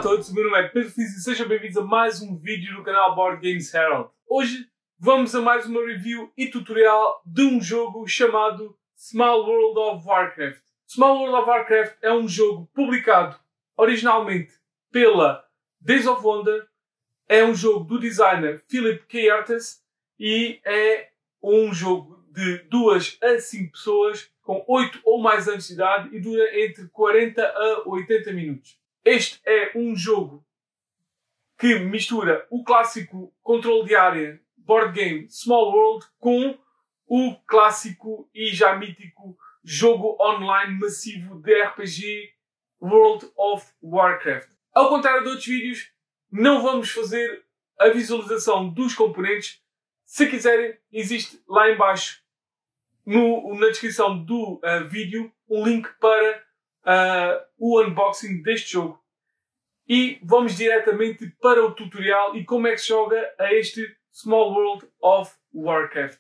todos, o meu nome é Pedro Fiz e sejam bem-vindos a mais um vídeo no canal Board Games Herald. Hoje vamos a mais uma review e tutorial de um jogo chamado Small World of Warcraft. Small World of Warcraft é um jogo publicado originalmente pela Days of Wonder, é um jogo do designer Philip K. Artus e é um jogo de 2 a 5 pessoas com 8 ou mais anos de idade e dura entre 40 a 80 minutos. Este é um jogo que mistura o clássico controle de área board game Small World com o clássico e já mítico jogo online massivo de RPG World of Warcraft. Ao contrário de outros vídeos, não vamos fazer a visualização dos componentes. Se quiserem, existe lá em baixo na descrição do vídeo um link para o unboxing deste jogo. E vamos diretamente para o tutorial e como é que se joga a este Small World of Warcraft.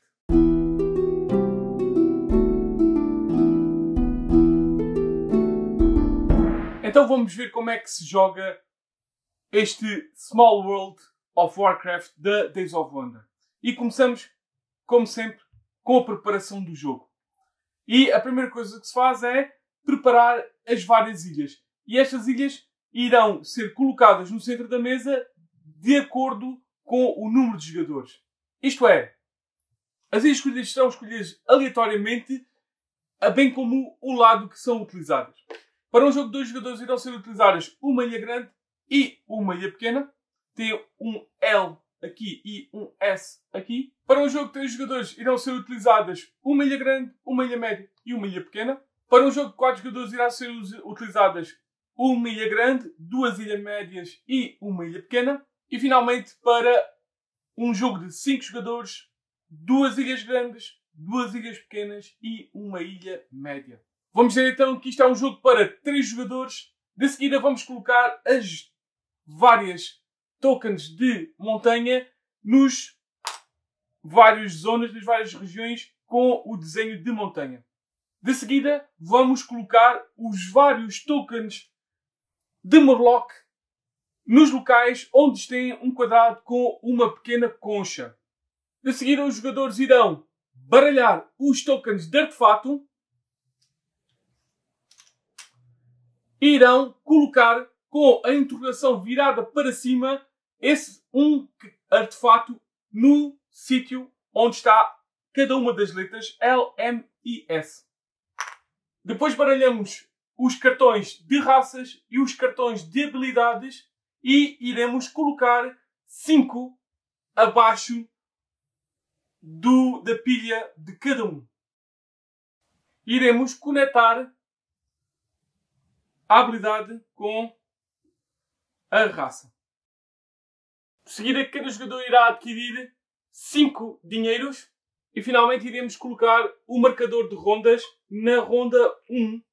Então vamos ver como é que se joga este Small World of Warcraft da Days of Wonder. E começamos, como sempre, com a preparação do jogo. E a primeira coisa que se faz é preparar as várias ilhas. E estas ilhas irão ser colocadas no centro da mesa de acordo com o número de jogadores. Isto é, as ilhas escolhidas serão escolhidas aleatoriamente, bem como o lado que são utilizadas. Para um jogo de 2 jogadores irão ser utilizadas uma ilha grande e uma ilha pequena. Tem um L aqui e um S aqui. Para um jogo de 3 jogadores irão ser utilizadas uma ilha grande, uma ilha média e uma ilha pequena. Para um jogo de 4 jogadores irão ser utilizadas uma ilha grande, 2 ilhas médias e uma ilha pequena. E finalmente para um jogo de 5 jogadores, 2 ilhas grandes, 2 ilhas pequenas e uma ilha média. Vamos ver então que isto é um jogo para 3 jogadores. De seguida vamos colocar as várias tokens de montanha nos várias zonas, nas várias regiões com o desenho de montanha. De seguida vamos colocar os vários tokens de Murloc nos locais onde tem um quadrado com uma pequena concha. De seguida os jogadores irão baralhar os tokens de artefato e irão colocar com a interrogação virada para cima esse artefato no sítio onde está cada uma das letras L, M e S. Depois baralhamos os cartões de raças e os cartões de habilidades e iremos colocar 5 abaixo da pilha de cada um. Iremos conectar a habilidade com a raça. De seguida, cada jogador irá adquirir 5 dinheiros e finalmente iremos colocar o marcador de rondas na ronda 1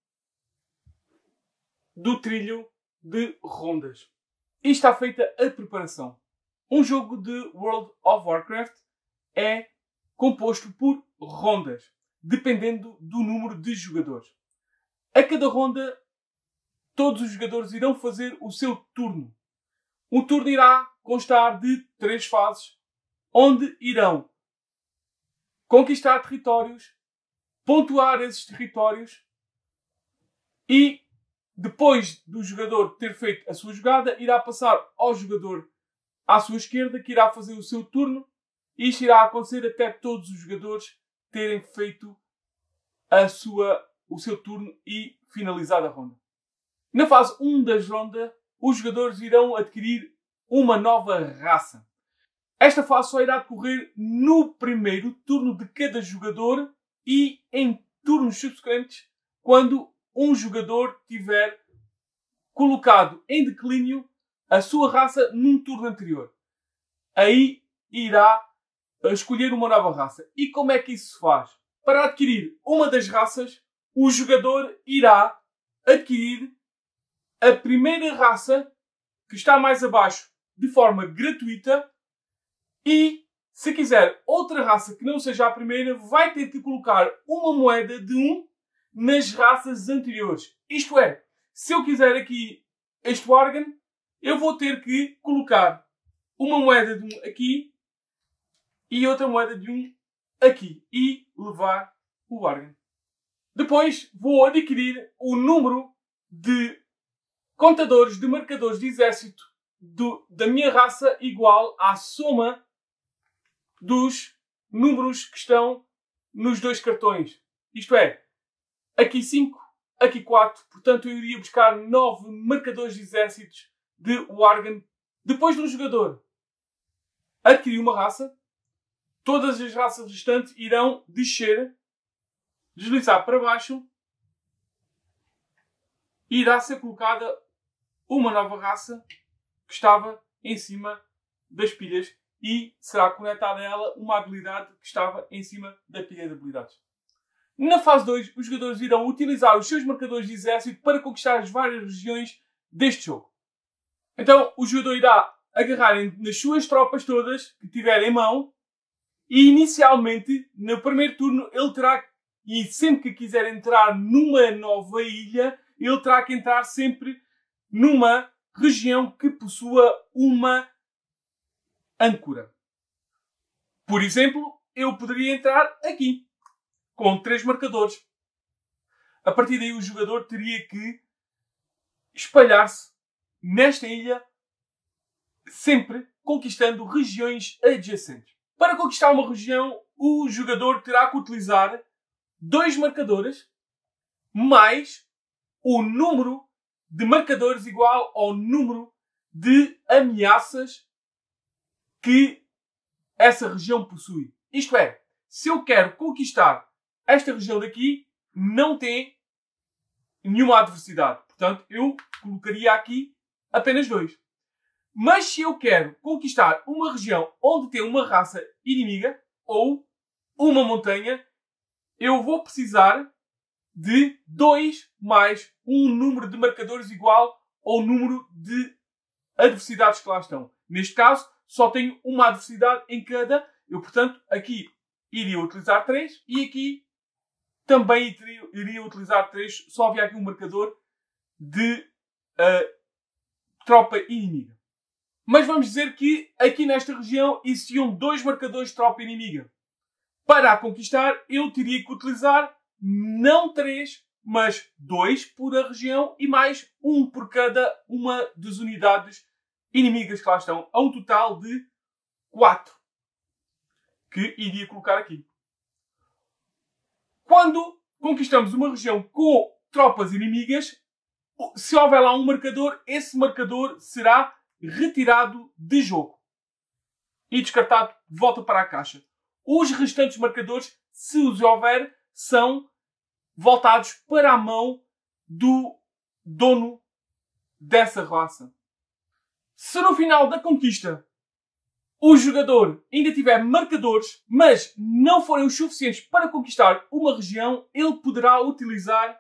do trilho de rondas. E está feita a preparação. Um jogo de World of Warcraft é composto por rondas, dependendo do número de jogadores. A cada ronda, todos os jogadores irão fazer o seu turno. O turno irá constar de 3 fases, onde irão conquistar territórios, pontuar esses territórios e, depois do jogador ter feito a sua jogada, irá passar ao jogador à sua esquerda, que irá fazer o seu turno. E isto irá acontecer até todos os jogadores terem feito o seu turno e finalizado a ronda. Na fase 1 da ronda, os jogadores irão adquirir uma nova raça. Esta fase só irá decorrer no primeiro turno de cada jogador e em turnos subsequentes, quando um jogador tiver colocado em declínio a sua raça num turno anterior. Aí irá escolher uma nova raça. E como é que isso se faz? Para adquirir uma das raças, o jogador irá adquirir a primeira raça que está mais abaixo de forma gratuita e, se quiser outra raça que não seja a primeira, vai ter que colocar uma moeda de 1 nas raças anteriores. Isto é, se eu quiser aqui este órgão, eu vou ter que colocar uma moeda de 1 aqui e outra moeda de 1 aqui e levar o Wargen. Depois vou adquirir o número de contadores de marcadores de exército da minha raça igual à soma dos números que estão nos dois cartões. Isto é, aqui 5, aqui 4. Portanto, eu iria buscar 9 marcadores de exércitos de Wargen. Depois do jogador adquirir uma raça, todas as raças restantes irão descer, deslizar para baixo e irá ser colocada uma nova raça que estava em cima das pilhas e será conectada a ela uma habilidade que estava em cima da pilha de habilidades. Na fase 2, os jogadores irão utilizar os seus marcadores de exército para conquistar as várias regiões deste jogo. Então, o jogador irá agarrar nas suas tropas todas que tiver em mão e inicialmente, no primeiro turno, ele terá, e sempre que quiser entrar numa nova ilha, ele terá que entrar sempre numa região que possua uma âncora. Por exemplo, eu poderia entrar aqui, com 3 marcadores. A partir daí o jogador teria que espalhar-se nesta ilha, sempre conquistando regiões adjacentes. Para conquistar uma região, o jogador terá que utilizar 2 marcadores mais o número de marcadores igual ao número de ameaças que essa região possui. Isto é, se eu quero conquistar esta região daqui, não tem nenhuma adversidade. Portanto, eu colocaria aqui apenas 2. Mas se eu quero conquistar uma região onde tem uma raça inimiga ou uma montanha, eu vou precisar de 2 mais um número de marcadores igual ao número de adversidades que lá estão. Neste caso, só tenho uma adversidade em cada. Eu, portanto, aqui iria utilizar 3 e aqui também iria utilizar 3. Só havia aqui um marcador de tropa inimiga. Mas vamos dizer que aqui nesta região existiam 2 marcadores de tropa inimiga. Para a conquistar, eu teria que utilizar não 3, mas 2 por a região e mais 1 por cada uma das unidades inimigas que lá estão. A um total de 4 que iria colocar aqui. Quando conquistamos uma região com tropas inimigas, se houver lá um marcador, esse marcador será retirado de jogo e descartado de volta para a caixa. Os restantes marcadores, se os houver, são voltados para a mão do dono dessa raça. Se no final da conquista o jogador ainda tiver marcadores, mas não forem os suficientes para conquistar uma região, ele poderá utilizar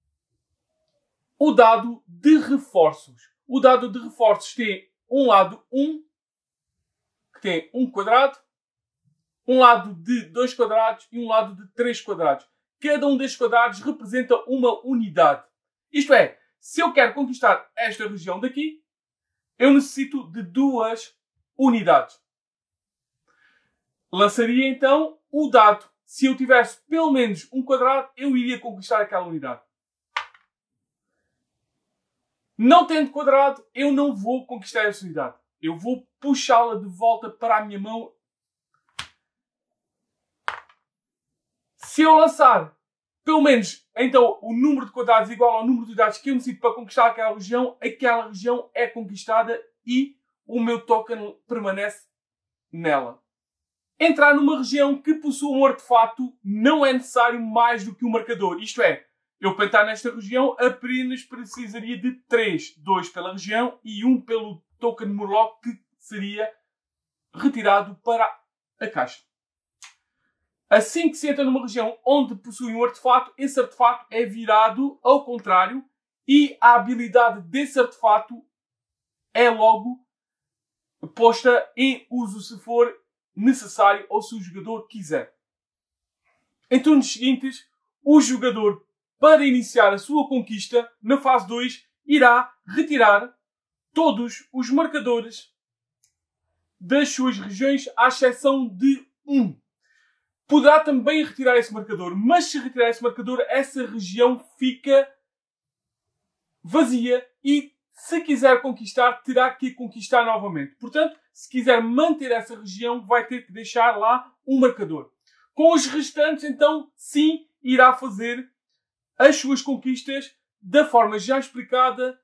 o dado de reforços. O dado de reforços tem um lado 1, que tem 1 quadrado, um lado de 2 quadrados e um lado de 3 quadrados. Cada um destes quadrados representa uma unidade. Isto é, se eu quero conquistar esta região daqui, eu necessito de 2 unidades. Lançaria então o dado. Se eu tivesse pelo menos um quadrado, eu iria conquistar aquela unidade. Não tendo quadrado, eu não vou conquistar essa unidade. Eu vou puxá-la de volta para a minha mão. Se eu lançar pelo menos então o número de quadrados igual ao número de unidades que eu necessito para conquistar aquela região é conquistada e o meu token permanece nela. Entrar numa região que possui um artefato não é necessário mais do que um marcador. Isto é, eu para entrar nesta região apenas precisaria de 3. 2 pela região e 1 pelo token Murloc que seria retirado para a caixa. Assim que se entra numa região onde possui um artefato, esse artefato é virado ao contrário e a habilidade desse artefato é logo posta em uso se for necessário ou se o jogador quiser. Em turnos seguintes, o jogador, para iniciar a sua conquista, na fase 2, irá retirar todos os marcadores das suas regiões, à exceção de um. Poderá também retirar esse marcador, mas se retirar esse marcador, essa região fica vazia e, se quiser conquistar, terá que conquistar novamente. Portanto, se quiser manter essa região, vai ter que deixar lá um marcador. Com os restantes, então, sim, irá fazer as suas conquistas da forma já explicada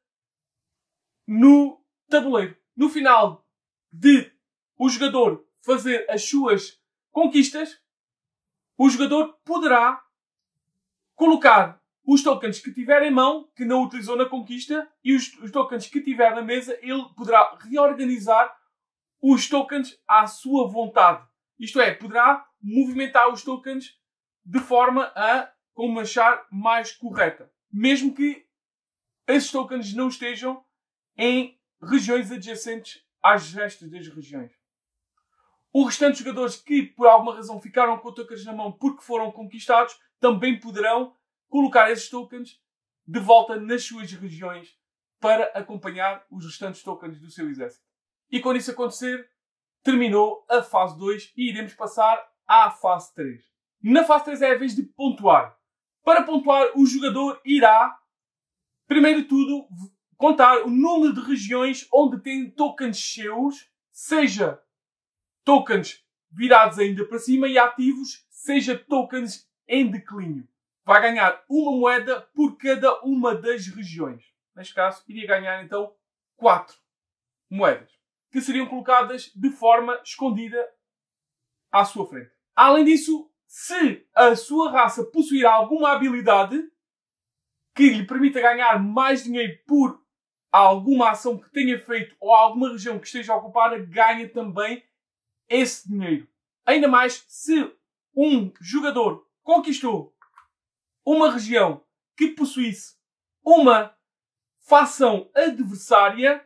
no tabuleiro. No final de o jogador fazer as suas conquistas, o jogador poderá colocar os tokens que tiver em mão, que não utilizou na conquista, e os tokens que tiver na mesa, ele poderá reorganizar os tokens à sua vontade. Isto é, poderá movimentar os tokens de forma a como achar mais correta. Mesmo que esses tokens não estejam em regiões adjacentes às restas das regiões. Os restantes jogadores que, por alguma razão, ficaram com tokens na mão porque foram conquistados, também poderão colocar esses tokens de volta nas suas regiões para acompanhar os restantes tokens do seu exército. E quando isso acontecer, terminou a fase 2 e iremos passar à fase 3. Na fase 3 é a vez de pontuar. Para pontuar, o jogador irá, primeiro de tudo, contar o número de regiões onde tem tokens seus, seja tokens virados ainda para cima e ativos, seja tokens em declínio. Vai ganhar uma moeda por cada uma das regiões. Neste caso, iria ganhar então 4 moedas, que seriam colocadas de forma escondida à sua frente. Além disso, se a sua raça possuir alguma habilidade que lhe permita ganhar mais dinheiro por alguma ação que tenha feito ou alguma região que esteja ocupada, ganha também esse dinheiro. Ainda mais se um jogador conquistou uma região que possuísse uma facção adversária,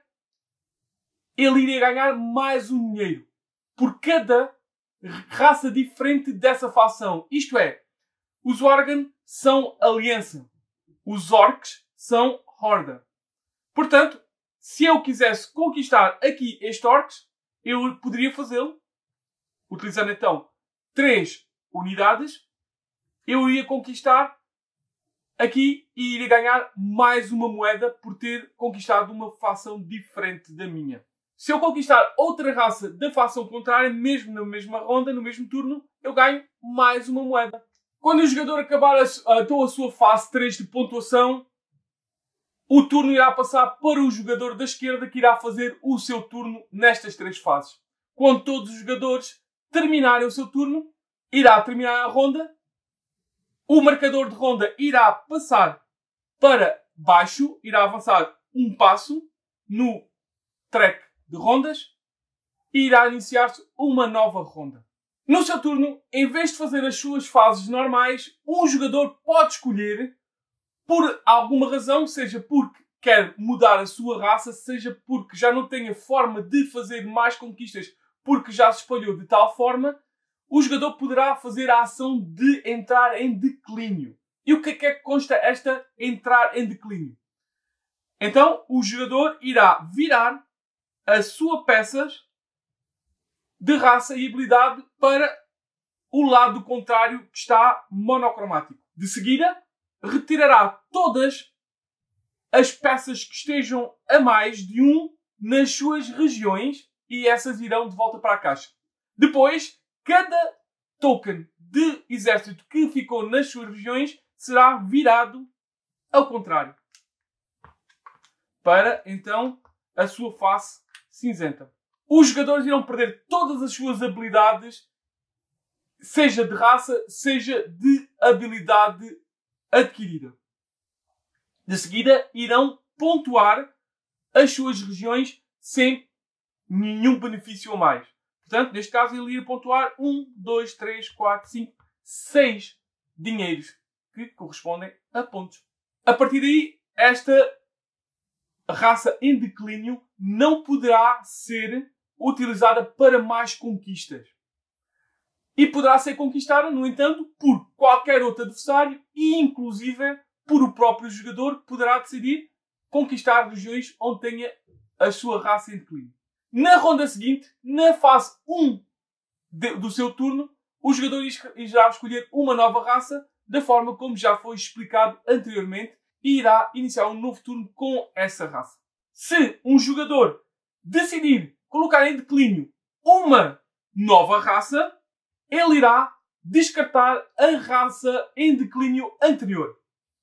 ele iria ganhar mais um dinheiro por cada raça diferente dessa facção. Isto é, os Worgen são aliança, os Orcs são horda. Portanto, se eu quisesse conquistar aqui este Orcs, eu poderia fazê-lo, utilizando então 3 unidades, eu iria conquistar aqui e iria ganhar mais uma moeda por ter conquistado uma facção diferente da minha. Se eu conquistar outra raça da facção contrária, mesmo na mesma ronda, no mesmo turno, eu ganho mais uma moeda. Quando o jogador acabar então a sua fase 3 de pontuação, o turno irá passar para o jogador da esquerda, que irá fazer o seu turno nestas 3 fases. Quando todos os jogadores terminarem o seu turno, irá terminar a ronda. O marcador de ronda irá passar para baixo, irá avançar um passo no track de rondas e irá iniciar-se uma nova ronda. No seu turno, em vez de fazer as suas fases normais, um jogador pode escolher, por alguma razão, seja porque quer mudar a sua raça, seja porque já não tem a forma de fazer mais conquistas porque já se espalhou de tal forma, o jogador poderá fazer a ação de entrar em declínio. E o que é que consta esta entrar em declínio? Então, o jogador irá virar as suas peças de raça e habilidade para o lado contrário, que está monocromático. De seguida, retirará todas as peças que estejam a mais de 1 nas suas regiões e essas irão de volta para a caixa. Depois, cada token de exército que ficou nas suas regiões será virado ao contrário, para então a sua face cinzenta. Os jogadores irão perder todas as suas habilidades, seja de raça, seja de habilidade adquirida. De seguida, irão pontuar as suas regiões sem nenhum benefício a mais. Portanto, neste caso, ele iria pontuar 1, 2, 3, 4, 5, 6 dinheiros que correspondem a pontos. A partir daí, esta raça em declínio não poderá ser utilizada para mais conquistas. E poderá ser conquistada, no entanto, por qualquer outro adversário e, inclusive, por o próprio jogador, que poderá decidir conquistar regiões onde tenha a sua raça em declínio. Na ronda seguinte, na fase 1 do seu turno, o jogador irá escolher uma nova raça, da forma como já foi explicado anteriormente, e irá iniciar um novo turno com essa raça. Se um jogador decidir colocar em declínio uma nova raça, ele irá descartar a raça em declínio anterior.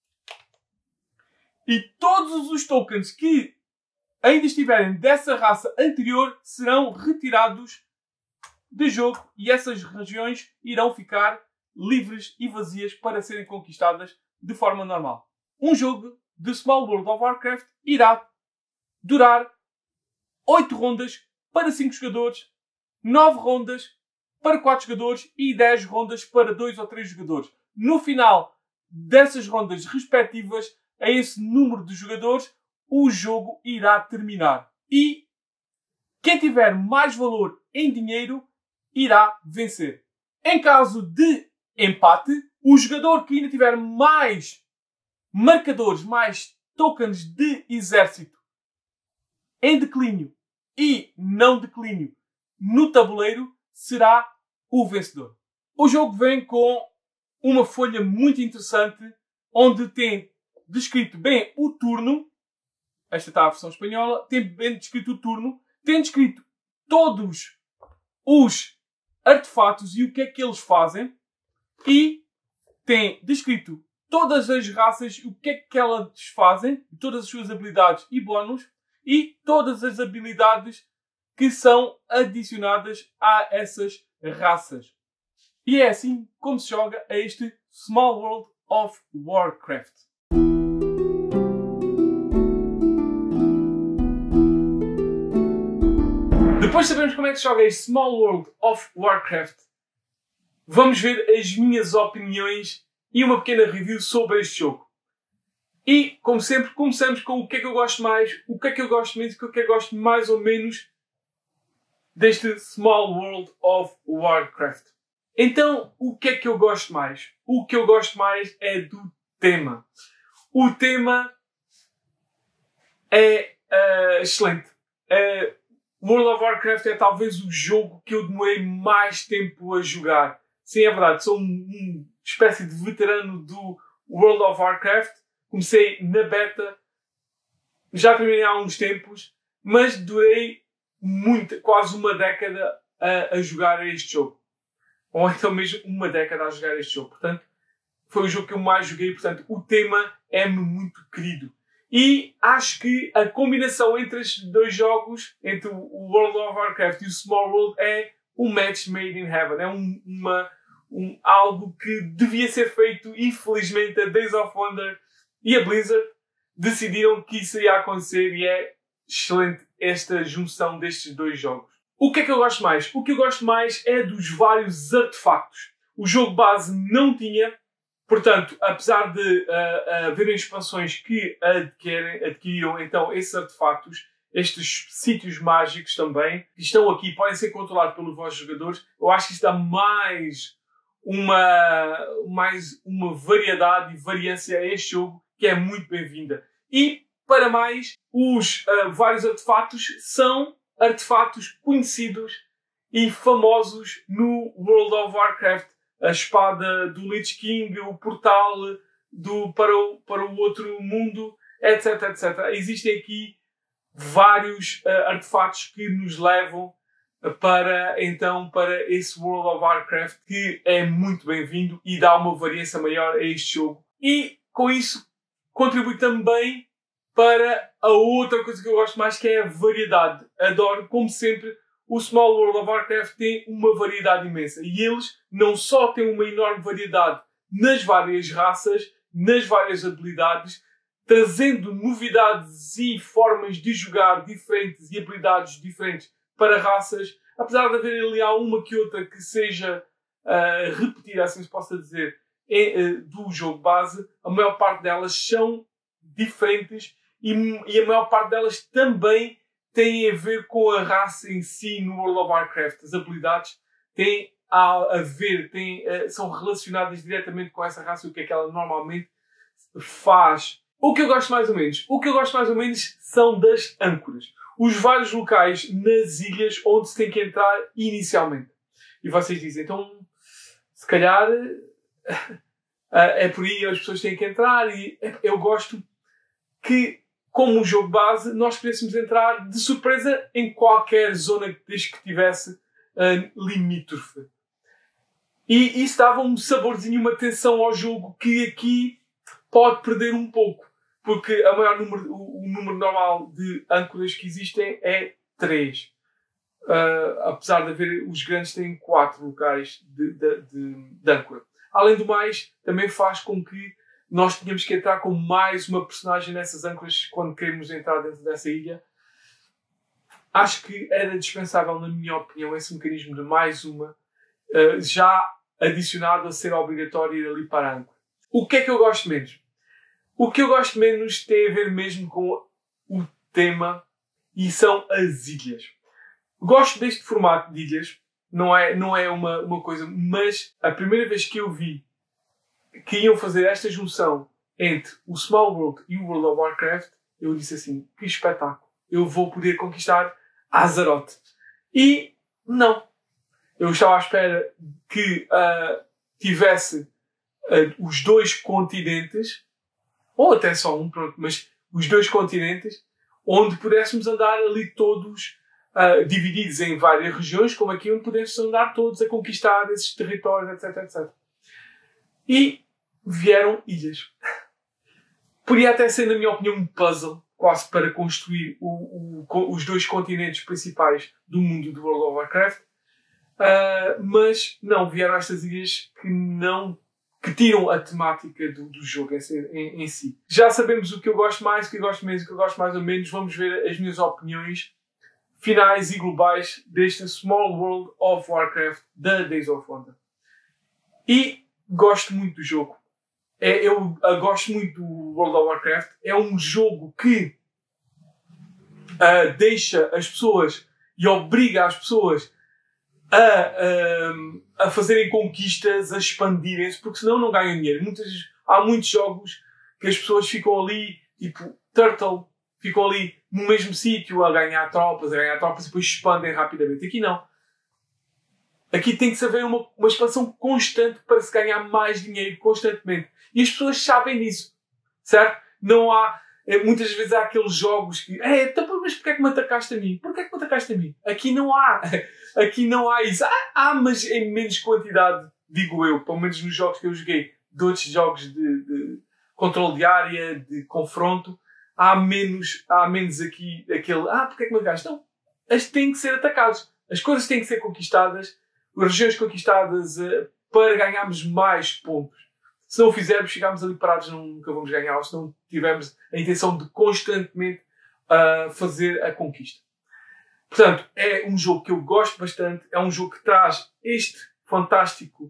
E todos os tokens que ainda estiverem dessa raça anterior serão retirados de jogo e essas regiões irão ficar livres e vazias para serem conquistadas de forma normal. Um jogo de Small World of Warcraft irá durar 8 rondas para 5 jogadores, 9 rondas para 4 jogadores e 10 rondas para 2 ou 3 jogadores. No final dessas rondas respectivas, a esse número de jogadores, o jogo irá terminar. E quem tiver mais valor em dinheiro irá vencer. Em caso de empate, o jogador que ainda tiver mais marcadores, mais tokens de exército em declínio e não declínio no tabuleiro será o vencedor. O jogo vem com uma folha muito interessante onde tem descrito bem o turno. Esta está a versão espanhola. Tem bem descrito o turno. Tem descrito todos os artefatos e o que é que eles fazem. E tem descrito todas as raças, o que é que elas fazem, todas as suas habilidades e bónus, e todas as habilidades que são adicionadas a essas raças. E é assim como se joga a este Small World of Warcraft. Depois de sabermos como é que se joga este Small World of Warcraft, vamos ver as minhas opiniões e uma pequena review sobre este jogo. E, como sempre, começamos com o que é que eu gosto mais, o que é que eu gosto menos e o que é que eu gosto mais ou menos deste Small World of Warcraft. Então, o que é que eu gosto mais? O que eu gosto mais é do tema. O tema é excelente. World of Warcraft é talvez o jogo que eu demorei mais tempo a jogar. Sim, é verdade. Sou uma espécie de veterano do World of Warcraft. Comecei na beta. Já terminei há uns tempos. Mas durei muito, quase uma década a jogar este jogo. Ou então mesmo uma década a jogar este jogo. Portanto, foi o jogo que eu mais joguei. Portanto, o tema é-me muito querido. E acho que a combinação entre estes dois jogos, entre o World of Warcraft e o Small World, é um match made in heaven. É algo que devia ser feito e, felizmente, a Days of Wonder e a Blizzard decidiram que isso ia acontecer e é excelente esta junção destes dois jogos. O que é que eu gosto mais? O que eu gosto mais é dos vários artefactos. O jogo base não tinha. Portanto, apesar de haverem expansões que adquiriram então esses artefactos, estes sítios mágicos também, que estão aqui, podem ser controlados pelos vossos jogadores, eu acho que isto dá mais uma variedade e variância a este jogo que é muito bem-vinda. E, para mais, os vários artefactos são artefactos conhecidos e famosos no World of Warcraft. A espada do Lich King, o portal para o outro mundo, etc, etc. Existem aqui vários artefatos que nos levam para esse World of Warcraft, que é muito bem-vindo e dá uma variância maior a este jogo. E, com isso, contribui também para a outra coisa que eu gosto mais, que é a variedade. Adoro, como sempre, o Small World of Warcraft tem uma variedade imensa. E eles não só têm uma enorme variedade nas várias raças, nas várias habilidades, trazendo novidades e formas de jogar diferentes e habilidades diferentes para raças. Apesar de haver ali uma que outra que seja repetida, assim se possa dizer, do jogo base, a maior parte delas são diferentes e a maior parte delas também têm a ver com a raça em si no World of Warcraft. As habilidades têm a ver, são relacionadas diretamente com essa raça e o que é que ela normalmente faz. O que eu gosto mais ou menos? O que eu gosto mais ou menos são das âncoras. os vários locais nas ilhas onde se tem que entrar inicialmente. E vocês dizem, então, se calhar é por aí as pessoas têm que entrar, e eu gosto que, como um jogo base, nós pudéssemos entrar de surpresa em qualquer zona desde que tivesse limítrofe. E isso dava um saborzinho, uma tensão ao jogo que aqui pode perder um pouco. Porque o número normal de âncoras que existem é 3. Apesar de haver, os grandes têm 4 locais de âncora. Além do mais, também faz com que nós tenhamos que entrar com mais uma personagem nessas âncoras quando queremos entrar dentro dessa ilha. Acho que era dispensável, na minha opinião, esse mecanismo de mais uma, já adicionado a ser obrigatório ir ali para a âncora. O que é que eu gosto menos? O que eu gosto menos tem a ver mesmo com o tema, e são as ilhas. Gosto deste formato de ilhas, não é uma coisa, mas a primeira vez que eu vi que iam fazer esta junção entre o Small World e o World of Warcraft, eu disse assim, que espetáculo, eu vou poder conquistar Azeroth. E não. Eu estava à espera que tivesse os 2 continentes, ou até só um, pronto, mas os 2 continentes, onde pudéssemos andar ali todos divididos em várias regiões, como aqui, onde pudéssemos andar todos a conquistar esses territórios, etc, etc. E vieram ilhas. Podia até ser, na minha opinião, um puzzle, quase para construir os 2 continentes principais do mundo do World of Warcraft. Mas não, vieram estas ilhas que tiram a temática do jogo em si. Já sabemos o que eu gosto mais, o que eu gosto menos, o que eu gosto mais ou menos. Vamos ver as minhas opiniões finais e globais deste Small World of Warcraft da Days of Wonder. E gosto muito do jogo. Eu gosto muito do World of Warcraft. É um jogo que deixa as pessoas e obriga as pessoas a fazerem conquistas, a expandirem-se, porque senão não ganham dinheiro. Há muitos jogos que as pessoas ficam ali, tipo Turtle, ficam ali no mesmo sítio a ganhar tropas e depois expandem rapidamente. Aqui não. Aqui tem que haver uma expansão constante para se ganhar mais dinheiro constantemente. E as pessoas sabem disso. Certo? Não há... Muitas vezes há aqueles jogos que... então, mas porquê é que me atacaste a mim? Porquê é que me atacaste a mim? Aqui não há. Aqui não há isso. Mas em menos quantidade, digo eu. Pelo menos nos jogos que eu joguei. De outros jogos de controle de área, de confronto. Há menos aqui aquele... porquê é que me atacaste? Não. As têm que ser atacados. As coisas têm que ser conquistadas. As regiões conquistadas para ganharmos mais pontos. Se não o fizermos, chegarmos ali parados, nunca vamos ganhar. Ou se não tivermos a intenção de constantemente fazer a conquista. Portanto, é um jogo que eu gosto bastante. É um jogo que traz este fantástico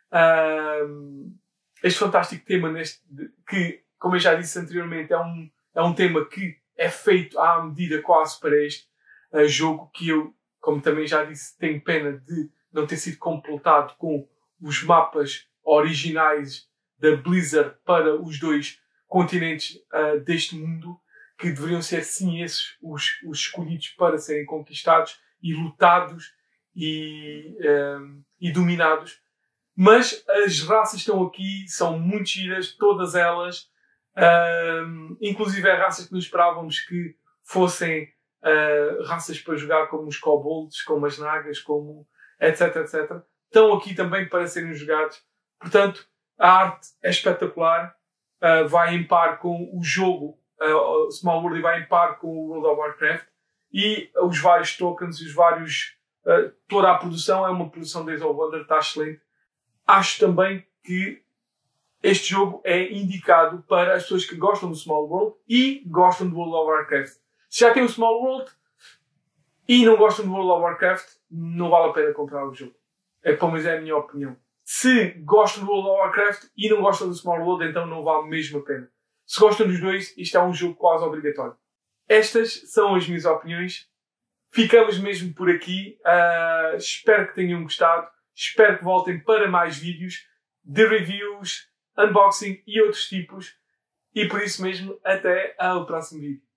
tema que, como eu já disse anteriormente, é um tema que é feito à medida quase para este jogo, que eu, como também já disse, tenho pena de não ter sido completado com os mapas originais da Blizzard para os 2 continentes deste mundo, que deveriam ser sim esses os escolhidos para serem conquistados e lutados e dominados. Mas as raças estão aqui, são muito giras, todas elas, inclusive raças que nos esperávamos que fossem raças para jogar, como os kobolds, como as nagas, como etc, etc. Estão aqui também para serem jogados. Portanto, a arte é espetacular, vai em par com o jogo Small World e vai em par com o World of Warcraft, e os vários tokens, toda a produção é uma produção Days of Wonder, está excelente. Acho também que este jogo é indicado para as pessoas que gostam do Small World e gostam do World of Warcraft. Se já tem o Small World e não gostam do World of Warcraft, não vale a pena comprar o jogo. Pelo menos é a minha opinião. Se gostam do World of Warcraft e não gostam do Small World, então não vale mesmo a pena. Se gostam dos 2, isto é um jogo quase obrigatório. Estas são as minhas opiniões. Ficamos mesmo por aqui. Espero que tenham gostado. Espero que voltem para mais vídeos de reviews, unboxing e outros tipos. E por isso mesmo, até ao próximo vídeo.